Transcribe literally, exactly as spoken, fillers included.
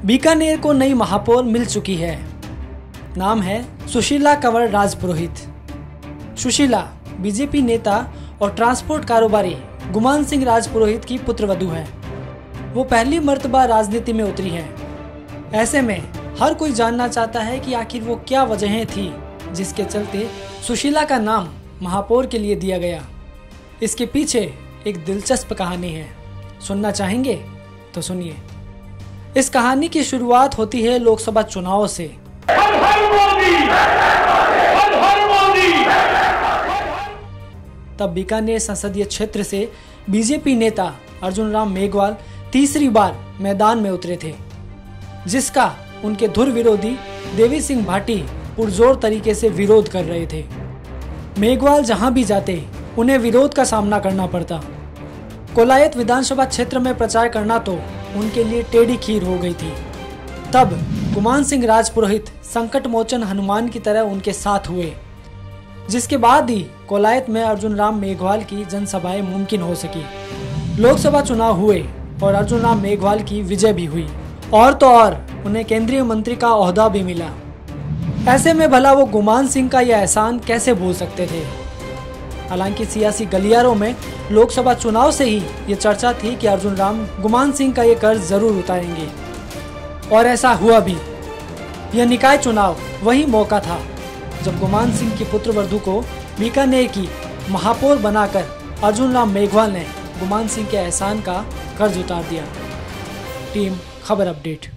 बीकानेर को नई महापौर मिल चुकी है। नाम है सुशीला कंवर राजपुरोहित। सुशीला बीजेपी नेता और ट्रांसपोर्ट कारोबारी गुमान सिंह राजपुरोहित की पुत्रवधू है। वो पहली मर्तबा राजनीति में उतरी हैं। ऐसे में हर कोई जानना चाहता है कि आखिर वो क्या वजहें थी जिसके चलते सुशीला का नाम महापौर के लिए दिया गया। इसके पीछे एक दिलचस्प कहानी है। सुनना चाहेंगे तो सुनिए। इस कहानी की शुरुआत होती है लोकसभा चुनाव से। तब बीकानेर संसदीय क्षेत्र से बीजेपी नेता अर्जुन राम मेघवाल तीसरी बार मैदान में उतरे थे, जिसका उनके धुर विरोधी देवी सिंह भाटी पुरजोर तरीके से विरोध कर रहे थे। मेघवाल जहां भी जाते उन्हें विरोध का सामना करना पड़ता। कोलायत विधानसभा क्षेत्र में प्रचार करना तो उनके लिए टेढ़ी खीर हो गई थी। तब गुमान सिंह राजपुरोहित संकट मोचन हनुमान की तरह उनके साथ हुए, जिसके बाद ही कोलायत में अर्जुन राम मेघवाल की जनसभाएं मुमकिन हो सकी। लोकसभा चुनाव हुए और अर्जुन राम मेघवाल की विजय भी हुई, और तो और उन्हें केंद्रीय मंत्री का ओहदा भी मिला। ऐसे में भला वो गुमान सिंह का यह एहसान कैसे भूल सकते थे। हालांकि सियासी गलियारों में लोकसभा चुनाव से ही ये चर्चा थी कि अर्जुन राम गुमान सिंह का ये कर्ज जरूर उतारेंगे, और ऐसा हुआ भी। यह निकाय चुनाव वही मौका था जब गुमान सिंह की पुत्रवधू को बीकानेर की महापौर बनाकर अर्जुन राम मेघवाल ने गुमान सिंह के एहसान का कर्ज उतार दिया। टीम खबर अपडेट।